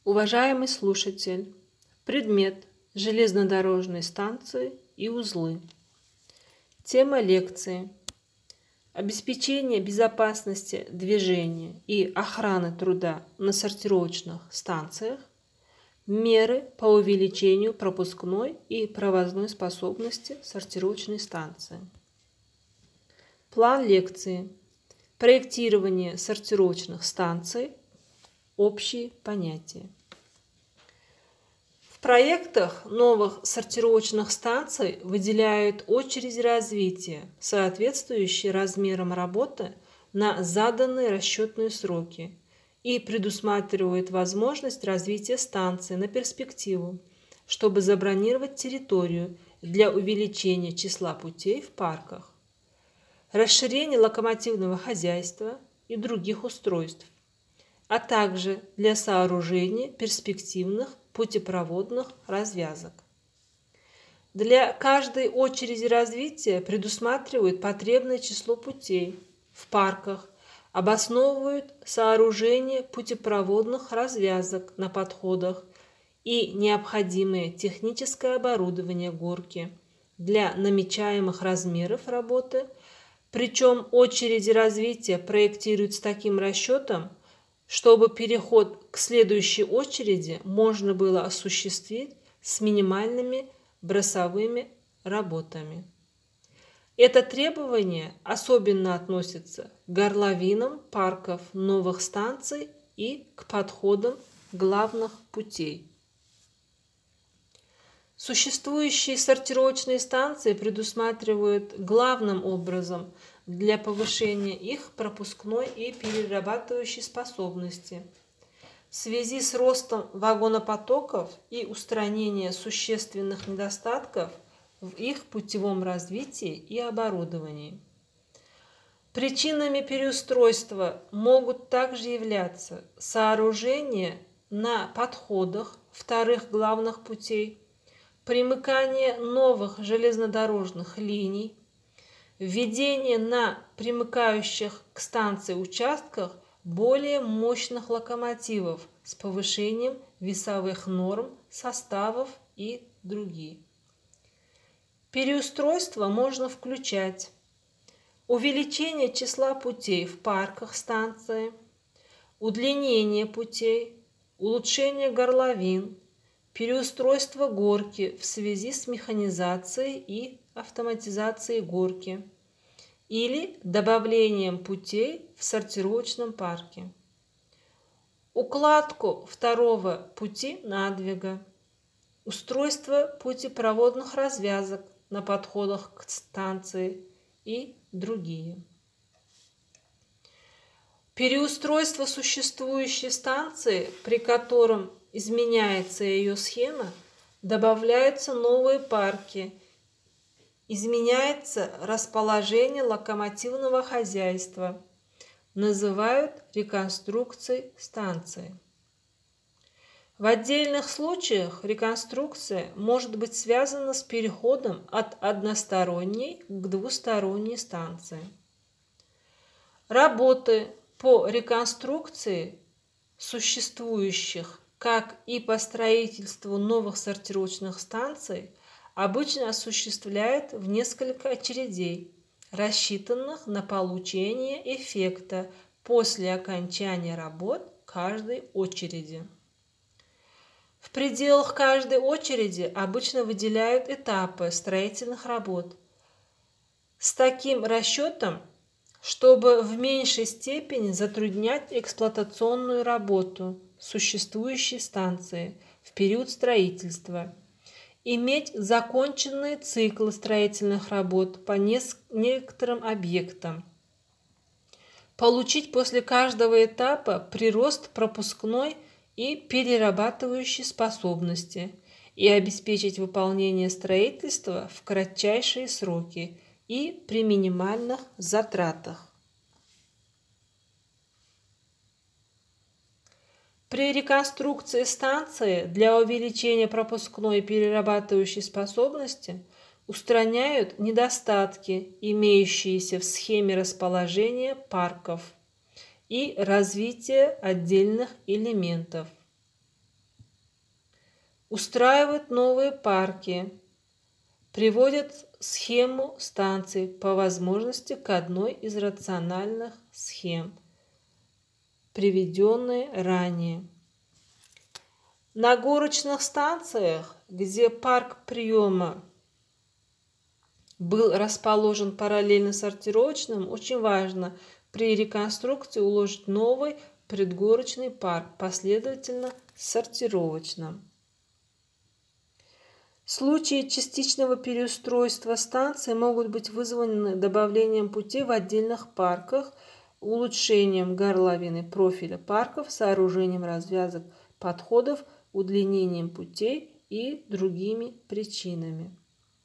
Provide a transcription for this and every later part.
Уважаемый слушатель, предмет железнодорожной станции и узлы. Тема лекции: обеспечение безопасности движения и охраны труда на сортировочных станциях, меры по увеличению пропускной и провозной способности сортировочной станции. План лекции: проектирование сортировочных станций, общие понятия. В проектах новых сортировочных станций выделяют очереди развития, соответствующие размерам работы на заданные расчетные сроки, и предусматривают возможность развития станции на перспективу, чтобы забронировать территорию для увеличения числа путей в парках, расширения локомотивного хозяйства и других устройств, а также для сооружения перспективных путепроводных развязок. Для каждой очереди развития предусматривают потребное число путей в парках, обосновывают сооружение путепроводных развязок на подходах и необходимое техническое оборудование горки для намечаемых размеров работы, причем очереди развития проектируют с таким расчетом, чтобы переход к следующей очереди можно было осуществить с минимальными бросовыми работами. Это требование особенно относится к горловинам парков новых станций и к подходам главных путей. Существующие сортировочные станции предусматривают главным образом для повышения их пропускной и перерабатывающей способности в связи с ростом вагонопотоков и устранения существенных недостатков в их путевом развитии и оборудовании. Причинами переустройства могут также являться сооружение на подходах вторых главных путей, примыкание новых железнодорожных линий, введение на примыкающих к станции участках более мощных локомотивов с повышением весовых норм, составов и другие. Переустройство можно включать увеличение числа путей в парках станции, удлинение путей, улучшение горловин, переустройство горки в связи с механизацией и автоматизацией горки или добавлением путей в сортировочном парке, укладку второго пути надвига, устройство путепроводных развязок на подходах к станции и другие. Переустройство существующей станции, при котором изменяется ее схема, добавляются новые парки, изменяется расположение локомотивного хозяйства, называют реконструкцией станции. В отдельных случаях реконструкция может быть связана с переходом от односторонней к двусторонней станции. Работы по реконструкции существующих, как и по строительству новых сортировочных станций, обычно осуществляют в несколько очередей, рассчитанных на получение эффекта после окончания работ каждой очереди. В пределах каждой очереди обычно выделяют этапы строительных работ с таким расчетом, чтобы в меньшей степени затруднять эксплуатационную работу существующей станции в период строительства, иметь законченные циклы строительных работ по некоторым объектам, получить после каждого этапа прирост пропускной и перерабатывающей способности и обеспечить выполнение строительства в кратчайшие сроки и при минимальных затратах. При реконструкции станции для увеличения пропускной и перерабатывающей способности устраняют недостатки, имеющиеся в схеме расположения парков и развития отдельных элементов. устраивают новые парки, приводят схему станций по возможности к одной из рациональных схем, приведенной ранее. На горочных станциях, где парк приема был расположен параллельно сортировочным, очень важно при реконструкции уложить новый предгорочный парк последовательно с сортировочным. Случаи частичного переустройства станции могут быть вызваны добавлением путей в отдельных парках, улучшением горловины профиля парков, сооружением развязок подходов, удлинением путей и другими причинами.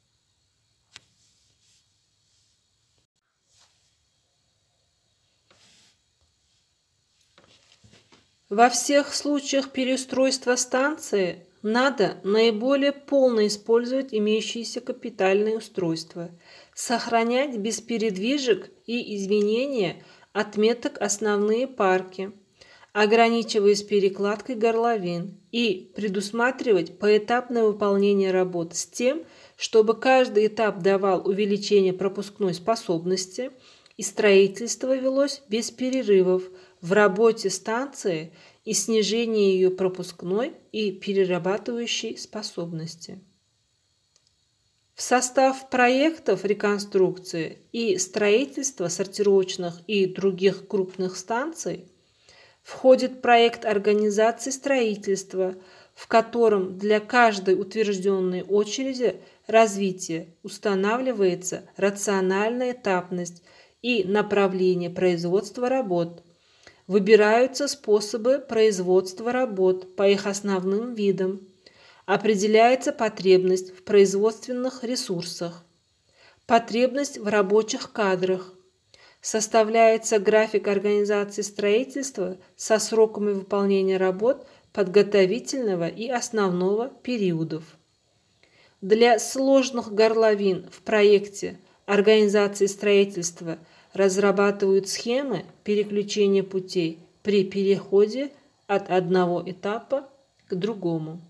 Во всех случаях переустройства станции надо наиболее полно использовать имеющиеся капитальные устройства, сохранять без передвижек и изменения отметок основные парки, ограничиваясь перекладкой горловин, и предусматривать поэтапное выполнение работ с тем, чтобы каждый этап давал увеличение пропускной способности и строительство велось без перерывов в работе станции и снижение ее пропускной и перерабатывающей способности. В состав проектов реконструкции и строительства сортировочных и других крупных станций входит проект организации строительства, в котором для каждой утвержденной очереди развития устанавливается рациональная этапность и направление производства работ. Выбираются способы производства работ по их основным видам. Определяется потребность в производственных ресурсах, потребность в рабочих кадрах. Составляется график организации строительства со сроками выполнения работ подготовительного и основного периодов. Для сложных горловин в проекте организации строительства разрабатывают схемы переключения путей при переходе от одного этапа к другому.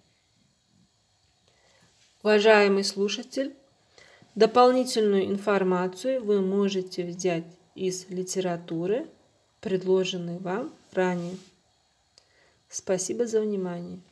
Уважаемый слушатель, дополнительную информацию вы можете взять из литературы, предложенной вам ранее. Спасибо за внимание.